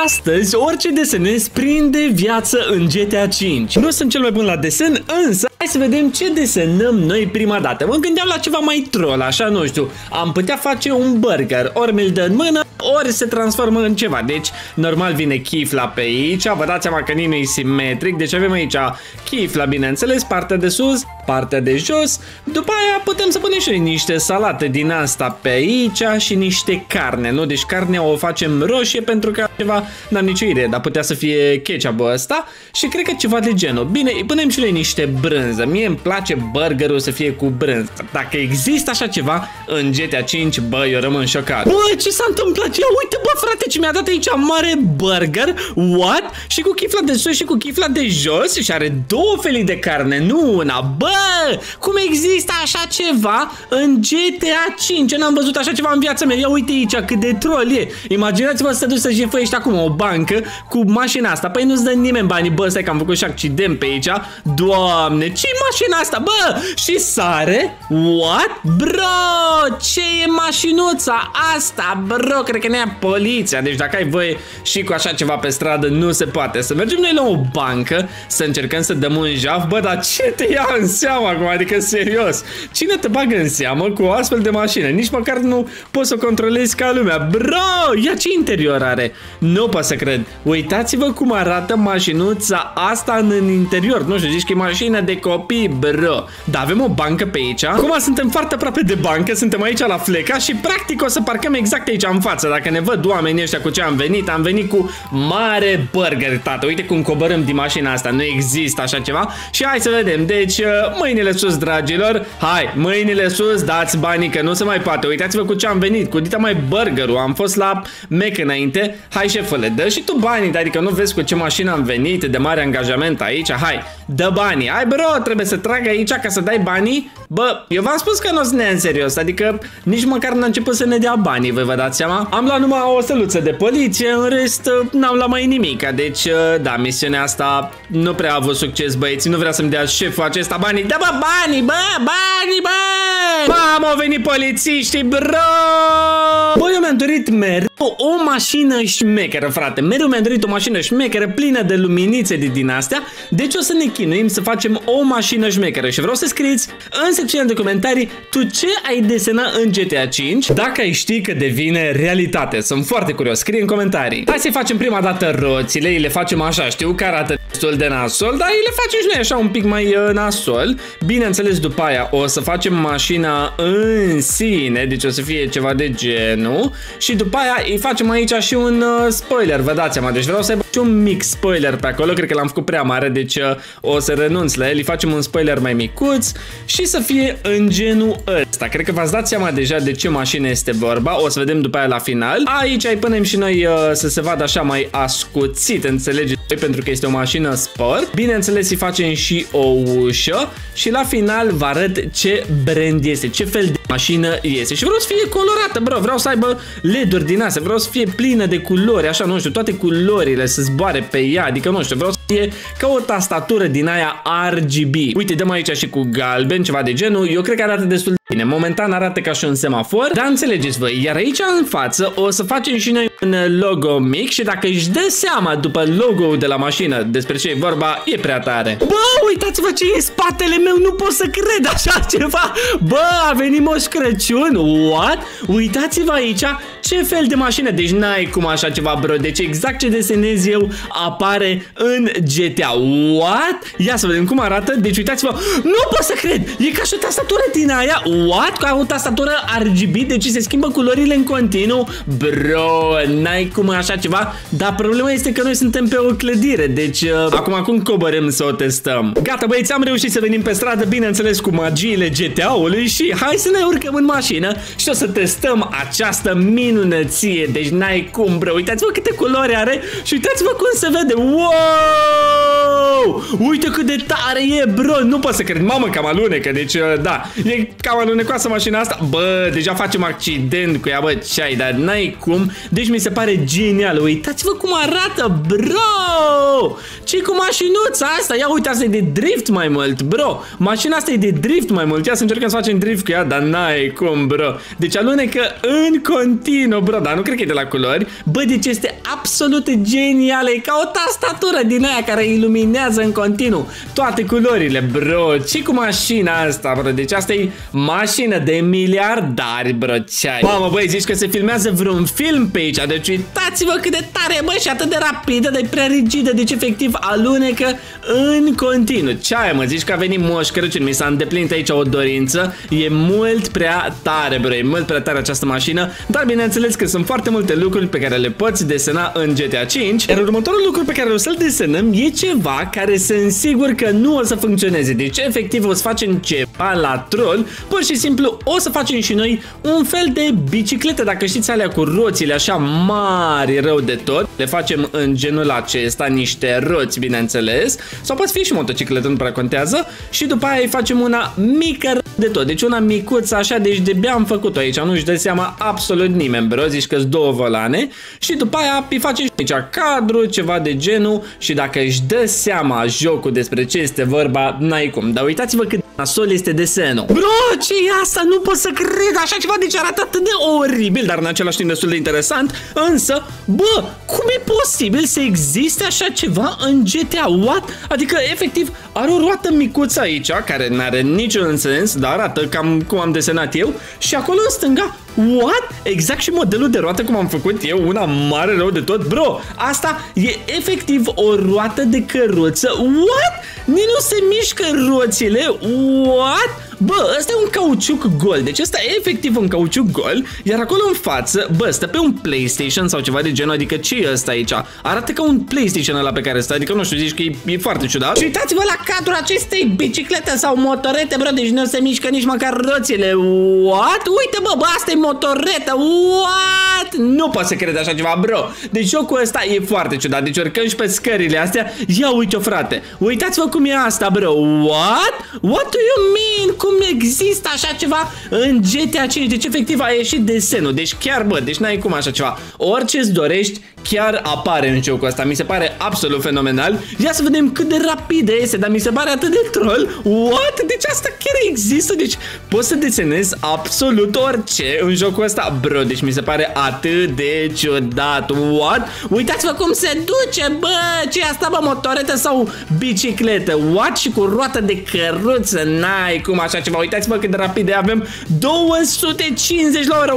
astăzi orice desenez prinde viață în GTA 5. Nu sunt cel mai bun la desen, însă hai să vedem ce desenăm noi prima dată. Mă gândeam la ceva mai troll, așa, nu știu. Am putea face un burger, ori mi-l dă în mână, ori se transformă în ceva. Deci, normal vine chifla pe aici, vă dați seama că nimeni e simetric, deci avem aici chifla, bineînțeles, partea de sus, partea de jos. După aia putem să punem și niște salate din asta pe aici și niște carne, nu? Deci carnea o facem roșie pentru că ceva, n-am nicio idee, dar putea să fie ketchup-ul ăsta și cred că ceva de genul. Bine, îi punem și noi niște brânză. Mie îmi place burgerul să fie cu brânză. Dacă există așa ceva în GTA 5, bă, eu rămân șocat. Bă, ce s-a întâmplat? Ia uite, bă, frate, ce mi-a dat aici mare burger. What? Și cu chifla de sus și cu chifla de jos și are două felii de carne, nu una. Bă, cum există așa ceva în GTA 5? Eu n-am văzut așa ceva în viața mea. Ia uite aici cât de troll e. Imaginați-vă să te duci să jefuiești acum o bancă cu mașina asta. Păi nu-ți dă nimeni banii. Bă, stai că am făcut și accident pe aici. Doamne, ce-i mașina asta? Bă, și sare? What? Bro, ce e mașinuța asta? Bro, cred că ne ia poliția. Deci dacă ai voie și cu așa ceva pe stradă, nu se poate. Să mergem noi la o bancă, să încercăm să dăm un jaf. Bă, dar ce te ia în seamă acum? Adică serios, cine te bagă în seamă cu o astfel de mașină? Nici măcar nu poți să o controlezi ca lumea. Bro, ia ce interior are. Nu pot să cred. Uitați-vă cum arată mașinuța asta în interior. Nu știu, zici că e mașină de copii, bro. Dar avem o bancă pe aici. Acum suntem foarte aproape de bancă. Suntem aici la Fleca și practic o să parcăm exact aici în față. Dacă ne văd oamenii ăștia cu ce am venit cu mare burger, tată. Uite cum coborâm din mașina asta. Nu există așa ceva. Și hai să vedem. Deci, mâinile sus, dragilor. Hai, mâinile sus, dați banii că nu se mai poate. Uitați-vă cu ce am venit. Cu dita mai burgerul. Am fost la Mac înainte. Hai, șefule, dă și tu banii. Adică nu vezi cu ce mașină am venit, de mare angajament aici. Hai, dă banii. Hai, bro, trebuie să trag aici ca să dai banii. Bă, eu v-am spus că nu o să ne ia în serios. Adică nici măcar n-a început să ne dea banii. Voi vă dați seama? Am luat numai o săluță de poliție. În rest, n-am luat mai nimic. Deci, da, misiunea asta nu prea a avut succes, băieți. Nu vrea să-mi dea șeful acesta banii. Dă, bă, banii, bă, banii, bă! Mamă, au venit polițiștii, bro! Bă, eu mi-am dorit mereu o mașină șmecheră, frate. Mereu mi-am dorit o mașină șmecheră plină de luminițe din astea. Deci o să ne chinuim să facem o mașină șmecheră. Și vreau să scrieți în secțiunea de comentarii tu ce ai desenat în GTA 5 dacă ai ști că devine realitate. Sunt foarte curios. Scrie în comentarii. Hai să-i facem prima dată roțile. Îi le facem așa, știu că arată destul de nasol, dar îi le facem și noi așa un pic mai nasol. Bineînțeles, după aia o să facem mașina în sine. Deci o să fie ceva de genul. Și după aia îi facem aici și un spoiler, vă dați seama. Deci vreau să aibă și un mic spoiler pe acolo. Cred că l-am făcut prea mare, deci o să renunț la el. Îi facem un spoiler mai micuț și să fie în genul ăsta. Cred că v-ați dat seama deja de ce mașină este vorba. O să vedem după aia la final. Aici îi punem și noi să se vadă așa mai ascuțit, înțelegeți? Pentru că este o mașină sport. Bineînțeles, îi facem și o ușă și la final vă arăt ce brand este, ce fel de mașină este. Și vreau să fie colorată, bro. Vreau să aibă LED-uri din astea. Vreau să fie plină de culori, așa, nu știu, toate culorile să zboare pe ea. Adică, nu știu, vreau să fie ca o tastatură din aia RGB. Uite, dăm aici și cu galben, ceva de genul. Eu cred că arată destul de bine. Momentan arată ca și un semafor, dar înțelegeți voi. Iar aici în față o să facem și noi un logo mic și dacă își dă seama după logo-ul de la mașină despre ce e vorba, e prea tare. Bă, uitați-vă ce e în spatele meu, nu pot să cred așa ceva. Bă, a venit Moș Crăciun. What? Uitați-vă aici ce fel de mașină. Deci n-ai cum așa ceva, bro. Deci exact ce desenez eu apare în GTA. What? Ia să vedem cum arată. Deci uitați-vă. Nu pot să cred. E ca și o tastatură din aia. What? Ca o tastatură RGB. Deci se schimbă culorile în continuu. Bro, n-ai cum așa ceva. Dar problema este că noi suntem pe o clădire. Deci acum cum coborâm să o testăm? Gata, băieți, am reușit să venim pe stradă, bineînțeles cu magiile GTA-ului. Și hai să ne urcăm în mașină și o să testăm această minunăție. Deci n-ai cum, bro. Uitați-vă câte culori are și uitați-vă cum se vede. Wow! Uite cât de tare e, bro. Nu pot să cred. Mamă, cam alunecă. Deci, da, e cam alunecoasă mașina asta. Bă, deja facem accident cu ea, bă, ce-ai, dar n-ai cum. Deci mi se pare genial. Uitați-vă cum arată, bro. Ce-i cu mașinuța asta? Ia uite, asta e de drift mai mult, bro. Mașina asta e de drift mai mult. Ia să încercăm să facem drift cu ea, dar n-ai cum, bro. Deci alunecă în continuu, bro. Dar nu cred că e de la culori. Bă, deci este absolut genială. E ca o tastatură din aia care iluminează în continuu toate culorile, bro. Ce cu mașina asta, bro? Deci asta e mașină de miliardari, bro. Ce-ai? Mamă, băi, zici că se filmează vreun film pe aici. Deci uitați-vă cât de tare, bă, și atât de rapidă, de prea rigidă. Deci efectiv alunecă în continuu. Ce-ai, mă? Zici că a venit Moș Crăciun. Mi s-a îndeplinit aici o dorință. E mult prea tare, bro. E mult prea tare această mașină. Dar bineînțeles că sunt foarte multe lucruri pe care le poți desena în GTA 5. Iar următorul lucru pe care o să-l desenăm e ceva care sunt sigur că nu o să funcționeze. Deci efectiv o să facem ceva la troll. Pur și simplu o să facem și noi un fel de bicicletă, dacă știți, alea cu roțile așa mari rău de tot. Le facem în genul acesta, niște roți, bineînțeles. Sau poate fi și motocicletă, nu prea contează. Și după aia îi facem una mică rău de tot. Deci una micuță așa, deci de-abia am făcut-o aici. Nu-și dă seama absolut nimeni, bro. Zici că-s două volane. Și după aia îi facem și aici cadru, ceva de genul. Și dacă își dă seama jocul despre ce este vorba, n-ai cum. Dar uitați-vă cât nasol este desenul. Bro, ce e asta? Nu pot să cred așa ceva, deci arată atât de oribil, dar în același timp destul de interesant. Însă, bă, cum e posibil să existe așa ceva în GTA? What? Adică, efectiv, are o roată micuță aici, care n-are niciun sens, dar arată cam cum am desenat eu. Și acolo în stânga, what? Exact și modelul de roată cum am făcut eu, una mare rău de tot. Bro, asta e efectiv o roată de căruță. What? Nici nu se mișcă roțile. What? Bă, ăsta e un cauciuc gol. Deci ăsta e efectiv un cauciuc gol. Iar acolo în față, bă, stă pe un PlayStation sau ceva de genul. Adică ce e ăsta aici? Arată ca un PlayStation ăla pe care stă. Adică nu știu, zici că e foarte ciudat. Și uitați-vă la cadrul acestei biciclete sau motorete, bro. Deci nu se mișcă nici măcar roțile. What? Uite, bă, asta e motoretă. What? Nu pot să cred așa ceva, bro. Deci jocul ăsta e foarte ciudat. Deci urcăm și pe scările astea. Ia uite-o, frate. Uitați-vă cum e asta, bro. What? What do you mean? Cum există așa ceva în GTA 5? Deci efectiv a ieșit desenul. Deci chiar, bă, deci n-ai cum așa ceva. Orice îți dorești chiar apare în jocul ăsta. Mi se pare absolut fenomenal. Ia să vedem cât de rapidă este, dar mi se pare atât de troll. What? Deci asta chiar există. Deci poți să desenezi absolut orice în jocul ăsta, bro. Deci mi se pare atât de ciudat. What? Uitați-vă cum se duce, bă. Ce e asta, bă? Motoretă sau bicicletă? What? Și cu roată de căruță. N-ai cum așa ceva. Uitați-vă cât de rapid avem 250 la oră.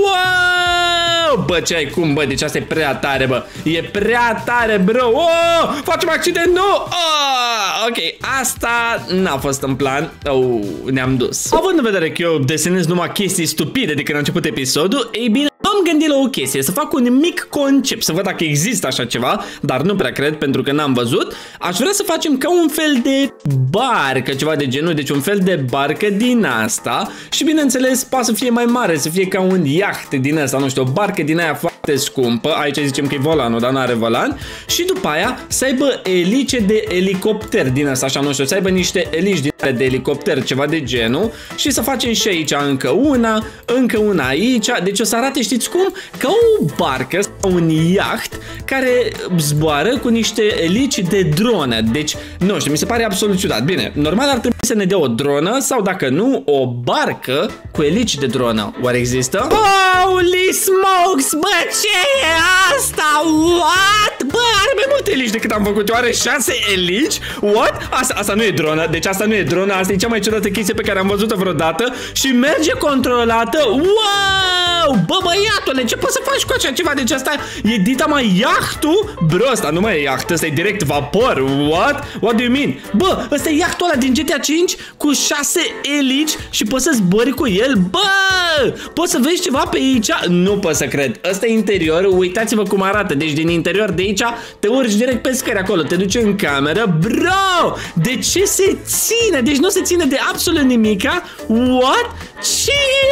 Wow! Bă, ce ai cum, bă? Deci asta e prea tare, bă. E prea tare, bro. Oh! Facem accident, nu! Oh! Ok, asta n-a fost în plan. Oh, ne-am dus. Având în vedere că eu desenez numai chestii stupide de când a început episodul, ei bine, am gândit la o chestie, să fac un mic concept, să văd dacă există așa ceva, dar nu prea cred pentru că n-am văzut. Aș vrea să facem ca un fel de barcă, ceva de genul, deci un fel de barcă din asta și bineînțeles poate să fie mai mare, să fie ca un iaht din asta, nu știu, o barcă din aia foarte scumpă, aici zicem că e volanul, dar nu are volan și după aia să aibă elice de elicopter din asta, așa, nu știu, să aibă niște elici din de elicopter, ceva de genul și să facem și aici încă una aici, deci o să arate, știți cum? Ca o barcă sau un iaht care zboară cu niște elici de dronă. Deci, nu știu, mi se pare absolut ciudat. Bine, normal ar trebui să ne dea o dronă sau dacă nu, o barcă cu elici de dronă. Oare există? Holy smokes, bă, ce e asta? What? Bă, are mai multe elici decât am făcut. Are 6 elici? What? Asta nu e dronă, deci asta nu e dronă, asta e cea mai ciudată chestie pe care am văzut-o vreodată și merge controlată. Wow! Bă, băiatule, ce poți să faci cu așa ceva? Deci asta e dita mai iahtul? Bro, asta nu mai e iaht, ăsta e direct vapor. What? What do you mean? Bă, ăsta e iahtul ăla din GTA 5 cu 6 elici și poți să zbori cu el. Bă, poți să vezi ceva pe aici? Nu pot să cred. Ăsta e interiorul, uitați-vă cum arată. Deci din interior de aici te urci direct pe scări acolo, te duci în cameră. Bro, de ce se ține? Deci nu se ține de absolut nimica. What? Ce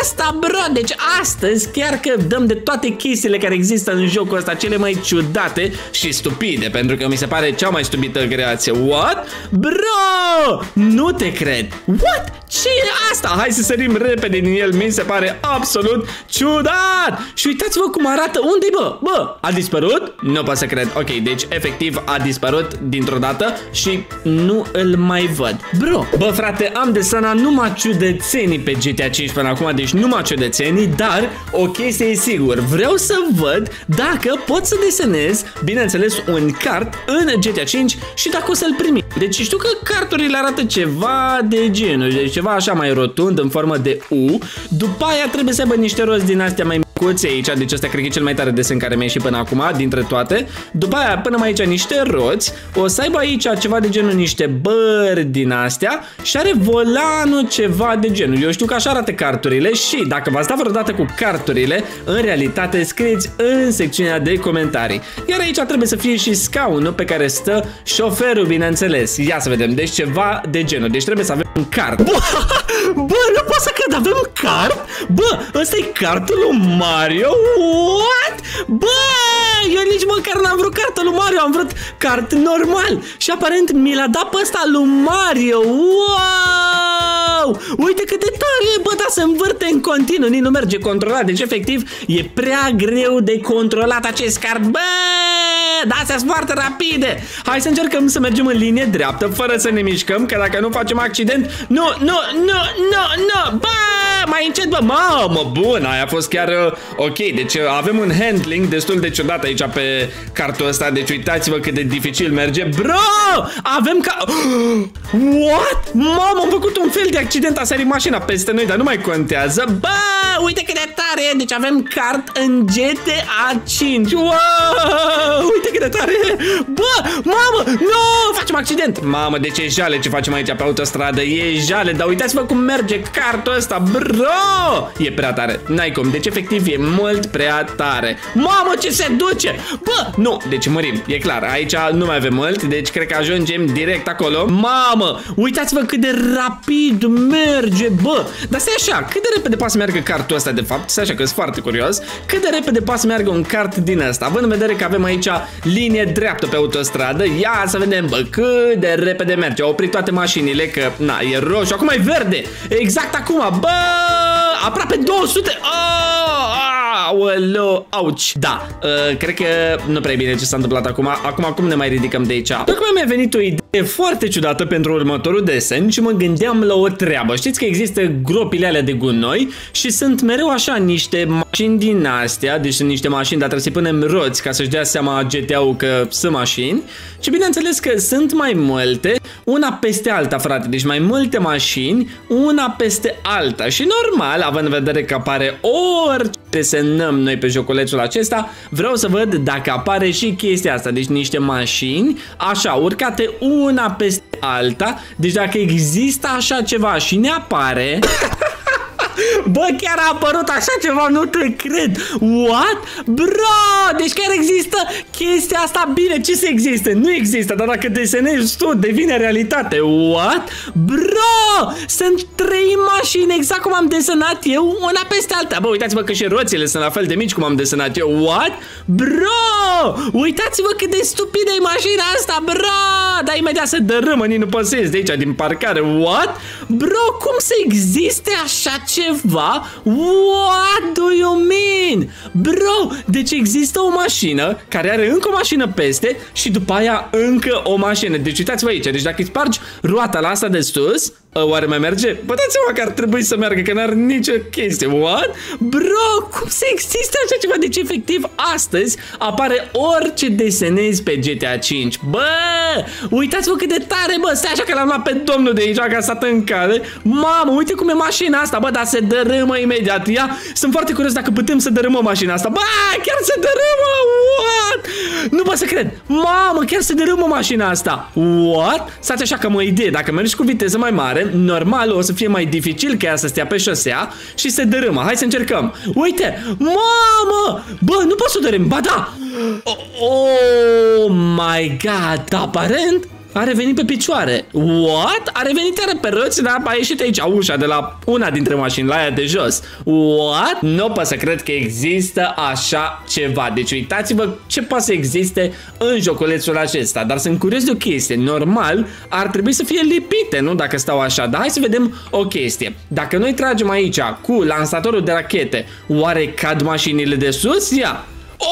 asta, bro. Deci astăzi chiar că dăm de toate chestiile care există în jocul ăsta, cele mai ciudate și stupide, pentru că mi se pare cea mai stupită creație. What? Bro! Nu te cred. What? Ce e asta? Hai să sărim repede din el, mi se pare absolut ciudat. Și uitați-vă cum arată. Unde-i, bă? Bă, a dispărut? Nu pot să cred. Ok, deci efectiv a dispărut dintr-o dată și nu îl mai văd. Bro, bă frate, am desenat numai ciudățenii pe GTA 5 până acum, deci numai ciudățenii, dar o chestie e sigur. Vreau să văd dacă pot să desenez, bineînțeles, un cart în GTA 5 și dacă o să-l primim. Deci știu că carturile arată ceva de genul, deci ceva așa mai rotund, în formă de U. După aia trebuie să aibă niște roți din astea mai micuțe aici, deci ăsta cred că e cel mai tare desen care mi-a ieșit până acum, dintre toate. După aia până mai aici niște roți, o să aibă aici ceva de genul niște bări din astea și are volanul ceva de genul. Eu știu că așa arată carturile și dacă v-ați dat vreodată cu carturile, în realitate scrieți în secțiunea de comentarii. Iar aici trebuie să fie și scaunul pe care stă șoferul, bineînțeles. Ia să vedem, deci ceva de genul. Deci trebuie să avem un cart. Bă, nu pot să cred, avem cart? Bă, ăsta e cartul lui Mario? What? Bă, eu nici măcar n-am vrut cartul lui Mario, am vrut cart normal. Și aparent mi l-a dat pe ăsta lui Mario. Wow! Uite cât de tare e, bă, da, se învârte în continuu, nici nu merge controlat. Deci efectiv e prea greu de controlat acest cart. Bă, da, astea-s foarte rapide. Hai să încercăm să mergem în linie dreaptă, fără să ne mișcăm, că dacă nu facem accident. Nu. Bă, mai încet, bă. Mamă, bun, aia a fost chiar ok. Deci avem un handling destul de ciudat aici pe cartul ăsta. Deci uitați-vă cât de dificil merge. Bro, avem ca... What? Mamă, am făcut un fel de accident, a sărit mașina peste noi, dar nu mai contează. Bă, uite cât de tare e. Deci avem cart în GTA 5. Wow, uite cât de tare e. Bă, mamă, nu, facem accident. Mamă, deci e jale ce facem aici pe autostradă. E jale, dar uitați-vă cum merge cartul ăsta. Bro, e prea tare, n-ai cum. Deci efectiv e mult prea tare. Mamă, ce se duce. Bă, nu, deci mărim, e clar. Aici nu mai avem mult, deci cred că ajungem direct acolo. Mamă, uitați-vă cât de rapid merge. Bă, dar stai așa, cât de repede poate să meargă cartul ăsta de fapt? Stai așa că sunt foarte curios. Cât de repede poate să meargă un cart din ăsta, având în vedere că avem aici linie dreaptă pe autostradă. Ia să vedem, bă, cât de repede merge. Au oprit toate mașinile, că, na, e roșu, acum e verde. Exact acum, bă, aproape 200. Aoleu, auci. Da, cred că nu prea e bine ce s-a întâmplat acum. Acum cum ne mai ridicăm de aici? Tocmai mi-a venit o idee foarte ciudată pentru următorul desen și mă gândeam la o treabă. Știți că există gropile alea de gunoi și sunt mereu așa niște mașini din astea. Deci sunt niște mașini, dar trebuie să-i punem roți ca să-și dea seama GTA-ul că sunt mașini. Și bineînțeles că sunt mai multe, una peste alta, frate. Deci mai multe mașini, una peste alta. Și normal, având în vedere că apare orice desenăm noi pe joculețul acesta, vreau să văd dacă apare și chestia asta. Deci niște mașini, așa, urcate una peste alta. Deci dacă există așa ceva și ne apare... Bă, chiar a apărut așa ceva, nu te cred. What? Bro, deci chiar există chestia asta. Bine, ce să existe? Nu există, dar dacă desenezi tu, devine realitate. What? Bro, sunt 3 mașini exact cum am desenat eu, una peste alta. Bă, uitați-vă că și roțile sunt la fel de mici cum am desenat eu. What? Bro, uitați-vă cât de stupidă e mașina asta, bro. Dar imediat se dărâmă, nici nu poți să ies de aici din parcare. What? Bro, cum să existe așa ceva? What do you mean? Bro, deci există o mașină care are încă o mașină peste și după aia încă o mașină. Deci uitați-vă aici, deci dacă îi spargi roata la asta de sus, oare mai merge? Bă, dați seama că ar trebui să meargă, că n-are nicio chestie. What? Bro, cum să existe așa ceva? Deci efectiv astăzi apare orice desenezi pe GTA 5. Bă, uitați-vă cât de tare, bă. Stai așa că l-am luat pe domnul de aici, că a stat în cale. Mamă, uite cum e mașina asta, bă, dar se dărâmă imediat. Ia, sunt foarte curios dacă putem să dărâmăm mașina asta. Bă, chiar se dărâmă. What? Nu pot să cred. Mamă, chiar se dărâmă mașina asta. What? Stați așa că am o idee. Dacă mergi cu viteză mai mare, normal o să fie mai dificil ca ea să stea pe șosea și se dărâmă. Hai să încercăm. Uite, mamă. Bă, nu pot să dărâm. Ba da. Oh my god, aparent A revenit pe picioare. What? A revenit iară pe roți, dar a ieșit aici ușa de la una dintre mașini, la aia de jos. What? Nu pot să cred că există așa ceva. Deci uitați-vă ce poate să existe în joculețul acesta. Dar sunt curios de o chestie. Normal, ar trebui să fie lipite, nu? Dacă stau așa. Dar hai să vedem o chestie. Dacă noi tragem aici cu lansatorul de rachete, oare cad mașinile de sus? Ia!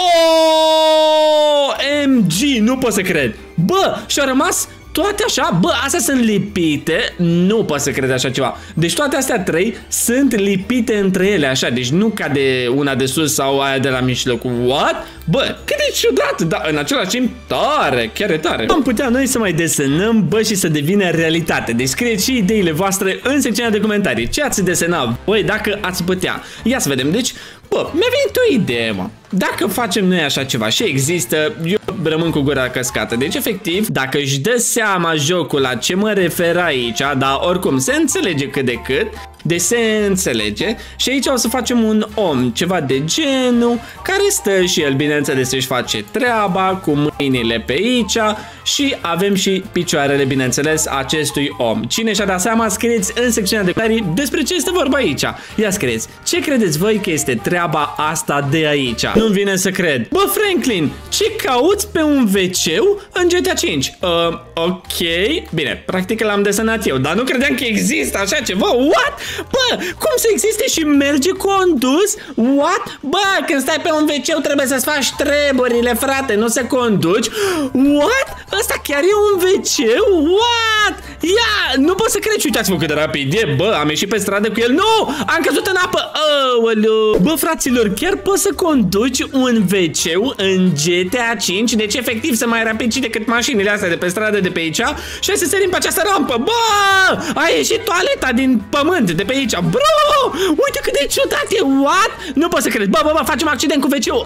OMG, nu pot să cred. Bă, și-au rămas toate așa, bă, astea sunt lipite. Nu pot să cred așa ceva. Deci toate astea trei sunt lipite între ele așa. Deci nu cade una de sus sau aia de la mijloc. What? Bă, cât de ciudat. Dar în același timp tare, chiar e tare. Am putea noi să mai desenăm, bă, și să devină realitate. Deci scrieți și ideile voastre în secțiunea de comentarii. Ce ați desenat voi dacă ați putea? Ia să vedem. Deci, bă, mi-a venit o idee, mă. Dacă facem noi așa ceva și există, eu rămân cu gura căscată. Deci, efectiv, dacă își dă seama jocul la ce mă refer aici, dar oricum se înțelege cât de cât, deci se înțelege. Și aici o să facem un om, ceva de genul, care stă și el, bineînțeles, își face treaba cu mâinile pe aici și avem și picioarele, bineînțeles, acestui om. Cine și-a dat seama, scrieți în secțiunea de comentarii despre ce este vorba aici. Ia scrieți, ce credeți voi că este treaba asta de aici? Nu-mi vine să cred. Bă, Franklin, ce cauți pe un WC în GTA 5? Ok, bine, practic l-am desenat eu, dar nu credeam că există așa ceva. What? Bă, cum să existe și merge condus? What? Bă, când stai pe un WC trebuie să-ți faci treburile, frate, nu să conduci. What? Ăsta chiar e un WC? What? Ia, nu pot să cred. Uitați-vă cât de rapid e. Bă, am ieșit pe stradă cu el. Nu, am căzut în apă. Bă, fraților, chiar poți să conduci un WC în GTA 5? Deci efectiv să mai rapid și decât mașinile astea de pe stradă de pe aici. Și hai să sărim pe această rampă. Bă, a ieșit toaleta din pământ de pe aici. Bro, uite cât de ciudat e. What? Nu pot să cred. Bă, facem accident cu WC-ul.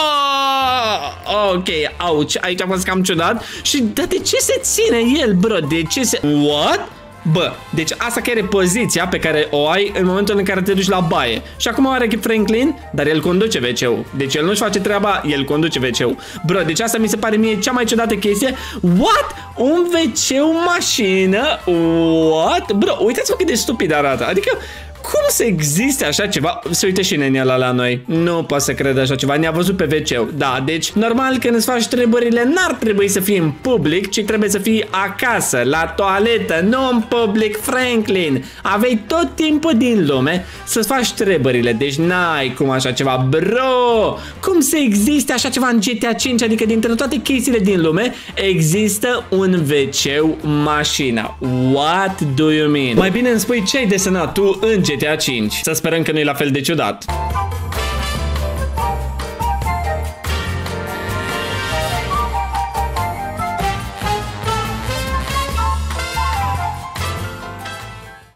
Ok, auci, aici a fost cam ciudat. Și dar de ce se ține el, bro? De ce se... What? Bă, deci asta chiar e poziția pe care o ai în momentul în care te duci la baie. Și acum are Franklin, dar el conduce WC-ul. Deci el nu-și face treaba, el conduce WC-ul. Bro, deci asta mi se pare mie cea mai ciudată chestie. What? Un WC-ul mașină? What? Bro, uitați-vă cât de stupid arată. Adică... cum să existe așa ceva? Se uite și nenea la noi. Nu pot să cred așa ceva. Ne-a văzut pe WC-ul. Da, deci normal când îți faci treburile n-ar trebui să fii în public, ci trebuie să fii acasă, la toaletă, nu în public, Franklin. Aveai tot timpul din lume să-ți faci treburile. Deci n-ai cum așa ceva. Bro, cum să existe așa ceva în GTA 5? Adică dintre toate chestiile din lume există un WC mașină. What do you mean? Mai bine îmi spui ce ai desenat tu în GTA 5. Să sperăm că nu e la fel de ciudat.